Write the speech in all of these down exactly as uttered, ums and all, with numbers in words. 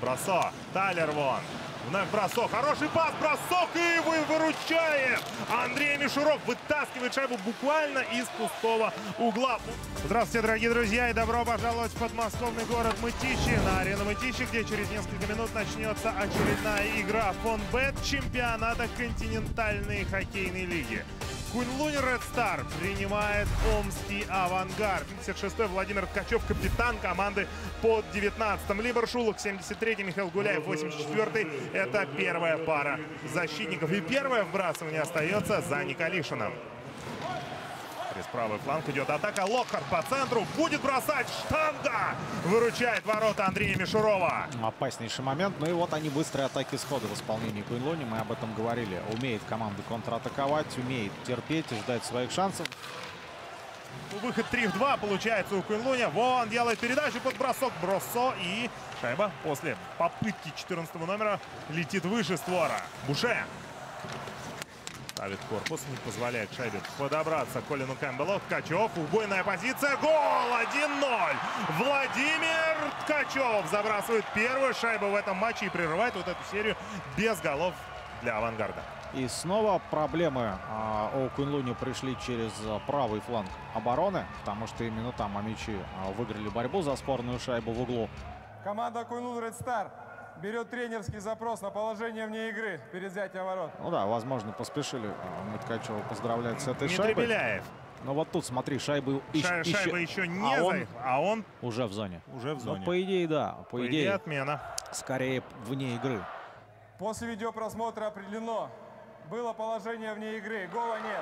Бросок. Тайлер вон. Вновь бросок. Хороший пас. Бросок. И вы выручает. Андрей Мишуров вытаскивает шайбу буквально из пустого угла. Здравствуйте, дорогие друзья, и добро пожаловать в подмосковный город Мытищи. На арену Мытищи, где через несколько минут начнется очередная игра фонбет чемпионата континентальной хоккейной лиги. Куньлунь Ред Стар принимает Омский Авангард. семьдесят шестой Владимир Ткачев, капитан команды под девятнадцатым. Либор Шулок, семьдесят третий Михаил Гуляев, восемьдесят четвёртый. Это первая пара защитников. И первое вбрасывание остается за Николишиным. Через правый фланг идет атака. Локхарт по центру. Будет бросать. Штанга! Выручает ворота Андрея Мишурова. Опаснейший момент. Ну и вот они быстрые атаки схода в исполнении Куньлуни. Мы об этом говорили. Умеет команда контратаковать, умеет терпеть и ждать своих шансов. Выход три в два получается у Куньлуня. Вон делает передачу под бросок. Бросо. И шайба после попытки четырнадцатого номера летит выше створа. Буше. Ставит корпус, не позволяет шайбе подобраться Колину Кэмпбеллу. Ткачев, убойная позиция, гол! один ноль! Владимир Ткачев забрасывает первую шайбу в этом матче и прерывает вот эту серию без голов для Авангарда. И снова проблемы а, у Куньлуни пришли через правый фланг обороны, потому что именно там амичи а, выиграли борьбу за спорную шайбу в углу. Команда Куньлунь Ред Стар берет тренерский запрос на положение вне игры перед взятием ворот. Ну да, возможно, поспешили мы Ткачева поздравлять с этой Дмитрий шайбой. Беляев. Но вот тут, смотри, шайбы Ша еще, шайба еще не а он, заехал, а он уже в зоне. Уже в зоне. Ну, по идее, да. По, по идее, идее, отмена. Скорее вне игры. После видеопросмотра определено. Было положение вне игры. Гола нет.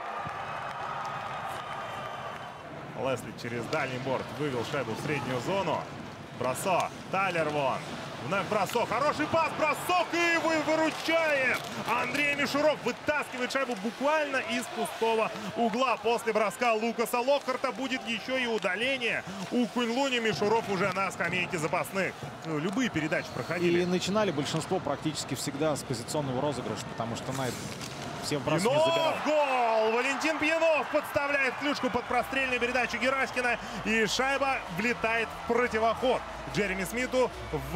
Лесли через дальний борт вывел шайбу в среднюю зону. Бросок. Тайлер вон. Вновь бросок. Хороший пас. Бросок. И вы выручает. Андрей Мишуров вытаскивает шайбу буквально из пустого угла. После броска Лукаса Локхарта будет еще и удаление. У Куньлуни. Мишуров уже на скамейке запасных. Любые передачи проходили. И начинали большинство практически всегда с позиционного розыгрыша, потому что Найт все вбросы не забирал. Гол! Валентин Пьянов подставляет клюшку под прострельную передачу Гераськина. И шайба влетает в противоход Джереми Смиту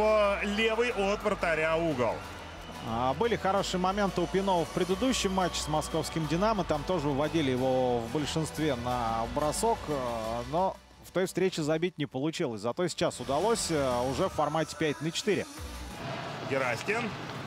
в левый от вратаря угол. А, были хорошие моменты у Пьянова в предыдущем матче с московским «Динамо». Там тоже выводили его в большинстве на бросок. Но в той встрече забить не получилось. Зато сейчас удалось уже в формате пять на четыре. Гераськин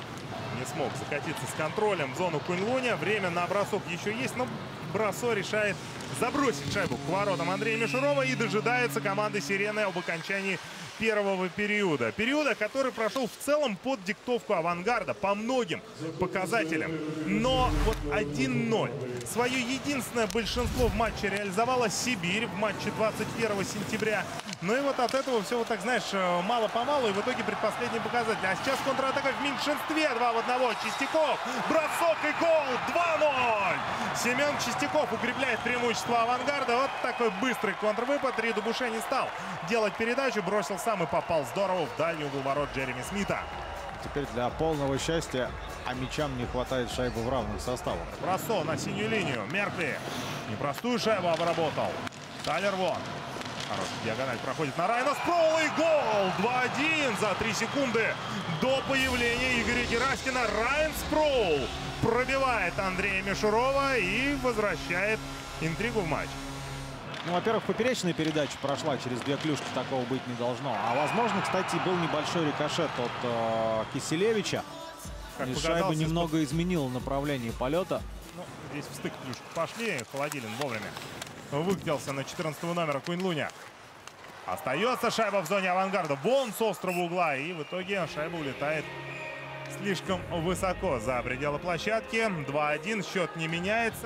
не смог закатиться с контролем в зону Куньлуня. Время на бросок еще есть, но Бросо решает забросить шайбу к воротам Андрея Мишурова и дожидается команды «Сирены» об окончании первого периода. Периода, который прошел в целом под диктовку Авангарда по многим показателям. Но вот один ноль. Свое единственное большинство в матче реализовала Сибирь в матче двадцать первого сентября. Ну и вот от этого все, вот так, знаешь, мало-помалу, и в итоге предпоследний показатель. А сейчас контратака в меньшинстве. два в одного. Чистяков. Бросок и гол. два ноль. Семен Чистяков укрепляет преимущество Авангарда. Вот такой быстрый контрвыпад. Риду Буше не стал делать передачу. Бросил сам и попал здорово в дальний угол ворот Джереми Смита. Теперь для полного счастья амичам не хватает шайбы в равных составах. Бросок на синюю линию. Меркли непростую шайбу обработал. Тайлер вон. Хороший диагональ проходит на Райана Спроула и гол! два один за три секунды до появления Игоря Гераськина. Райан Спроул пробивает Андрея Мишурова и возвращает интригу в матч. Ну, во-первых, поперечная передача прошла через две клюшки, такого быть не должно. А возможно, кстати, был небольшой рикошет от э, Киселевича. Как и шайба немного из... изменила направление полета. Ну, здесь в стык клюшки пошли. Холодилин вовремя выкатился на четырнадцатого номера Куньлуня. Остается шайба в зоне Авангарда. Вон с острого угла. И в итоге шайба улетает слишком высоко за пределы площадки. два один. Счет не меняется.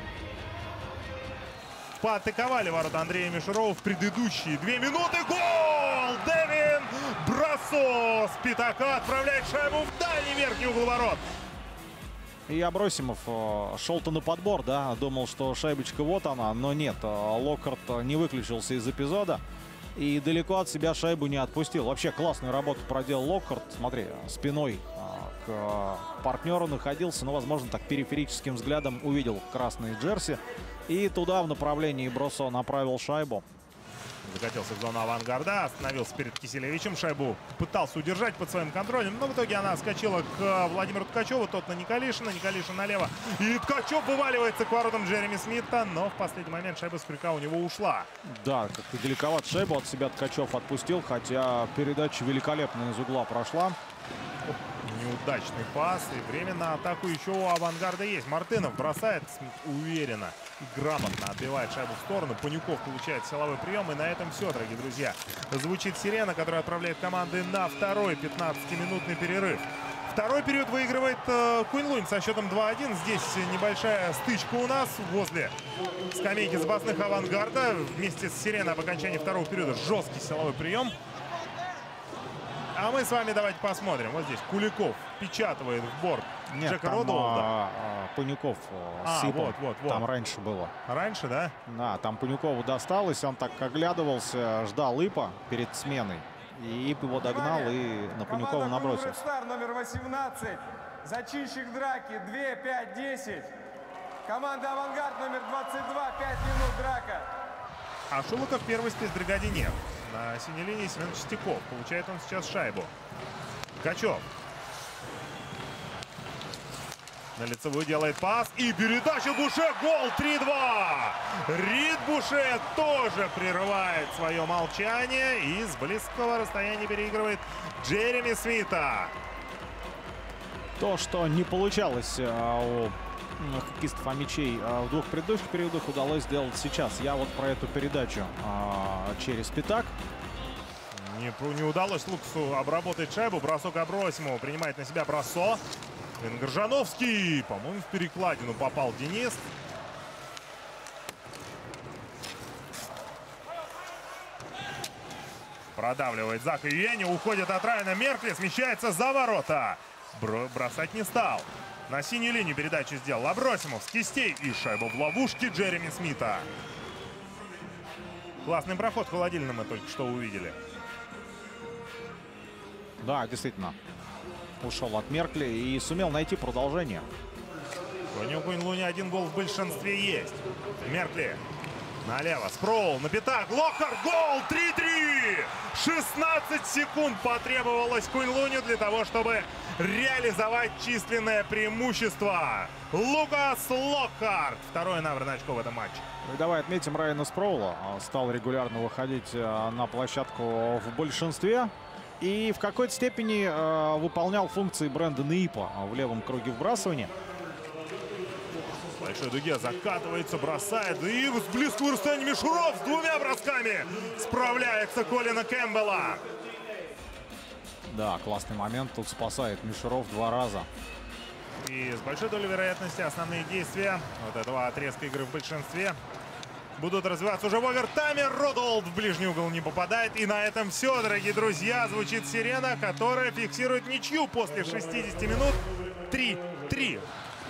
Поатаковали ворота Андрея Мишурова в предыдущие две минуты. Гол! Дэвин Бросо с пятака отправляет шайбу в дальний верхний угол ворот. И Абросимов шел-то на подбор, да, думал, что шайбочка вот она, но нет, Локхарт не выключился из эпизода и далеко от себя шайбу не отпустил. Вообще классную работу проделал Локхарт, смотри, спиной к партнеру находился, но, возможно, так периферическим взглядом увидел красные джерси и туда в направлении Бросо направил шайбу. Закатился в зону авангарда, остановился перед Киселевичем. Шайбу пытался удержать под своим контролем, но в итоге она скочила к Владимиру Ткачеву. Тот на Николишина, Николишин налево. И Ткачев вываливается к воротам Джереми Смита, но в последний момент шайба с крюка у него ушла. Да, как-то далековато шайбу от себя Ткачев отпустил, хотя передача великолепно из угла прошла. Неудачный пас, и время на атаку еще у авангарда есть. Мартынов бросает уверенно и грамотно отбивает шайбу в сторону. Панюков получает силовой прием, и на этом все, дорогие друзья. Звучит сирена, которая отправляет команды на второй пятнадцатиминутный перерыв. Второй период выигрывает э, Куньлунь со счетом два один. Здесь небольшая стычка у нас возле скамейки запасных авангарда. Вместе с сиреной об окончании второго периода жесткий силовой прием. А мы с вами давайте посмотрим. Вот здесь Куликов впечатывает в борт Нет, Джека там, Родолда. А, а, Панюков А, с Сипом. вот, вот, вот. Там раньше было. Раньше, да? Да, там Панюкову досталось, он так оглядывался, ждал Ипа перед сменой. И Ип его догнал и на Панюкова набросился. Стар номер восемнадцать. Зачинщик драки два пять десять. Команда «Авангард» номер двадцать два. пять минут драка. А Шулыка в первой спецбригаде нет. На синей линии Семен Чистяков. Получает он сейчас шайбу. Ткачев. На лицевую делает пас. И передача Буше. Гол три-два. Рид Буше тоже прерывает свое молчание. И с близкого расстояния переигрывает Джереми Смита. То, что не получалось а, у хоккеистов Амичей а, в двух предыдущих периодах, удалось сделать сейчас. Я вот про эту передачу а, через пятак. Не, не удалось Лукасу обработать шайбу. Бросок Абросимова принимает на себя Бросо. Венгоржановский. По-моему, в перекладину попал Денис. Продавливает Зак и Йенни. Уходит от Райана Меркли. Смещается за ворота. Бро бросать не стал. На синюю линию передачу сделал Абросимов с кистей. И шайба в ловушке Джереми Смита. Классный проход в холодильном мы только что увидели. Да, действительно. Ушел от Меркли и сумел найти продолжение. У Куньлуня один гол в большинстве есть. Меркли налево. Спроул на пятак. Локхарт. Гол. три-три. шестнадцать секунд потребовалось Куньлуню для того, чтобы реализовать численное преимущество. Лукас Локхарт. Второе набранное очко в этом матче. Ну, давай отметим Райана Спроула. Стал регулярно выходить на площадку в большинстве. И в какой-то степени э, выполнял функции Брэндона Ипа в левом круге вбрасывания. В большой дуге закатывается, бросает. И с близкого расстояния Мишуров с двумя бросками справляется Колина Кэмпбелла. Да, классный момент. Тут спасает Мишуров два раза. И с большой долей вероятности основные действия вот этого отрезка игры в большинстве будут развиваться уже в овертайме. Родолд в ближний угол не попадает. И на этом все, дорогие друзья. Звучит сирена, которая фиксирует ничью после шестидесяти минут. три-три.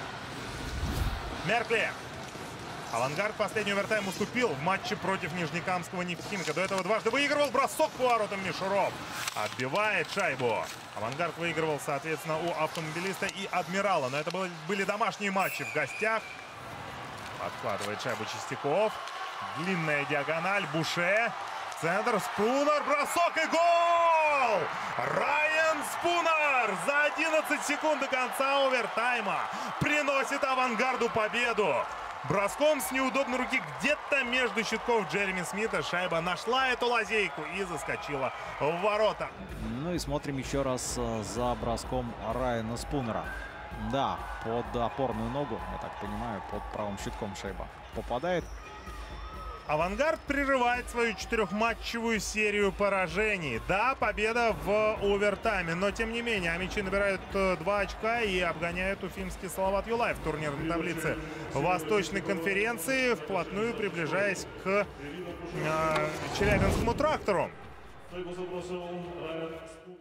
Меркли. Авангард последний овертайм уступил в матче против Нижнекамского нефтехимика. До этого дважды выигрывал. Бросок по воротам Мишуров. Отбивает шайбу. Авангард выигрывал, соответственно, у Автомобилиста и Адмирала. Но это были домашние матчи в гостях. Подкладывает шайбу Чистяков. Длинная диагональ. Буше. Центр. Спунер. Бросок и гол! Райан Спунер за одиннадцать секунд до конца овертайма приносит Авангарду победу. Броском с неудобной руки где-то между щитков Джереми Смита шайба нашла эту лазейку и заскочила в ворота. Ну и смотрим еще раз за броском Райана Спунера. Да, под опорную ногу, я так понимаю, под правым щитком шайба попадает. Авангард прерывает свою четырехматчевую серию поражений. Да, победа в овертайме, но тем не менее амичи набирают два очка и обгоняют уфимский Салават Юлаев в турнирной таблице Восточной конференции, вплотную приближаясь к э, Челябинскому Трактору.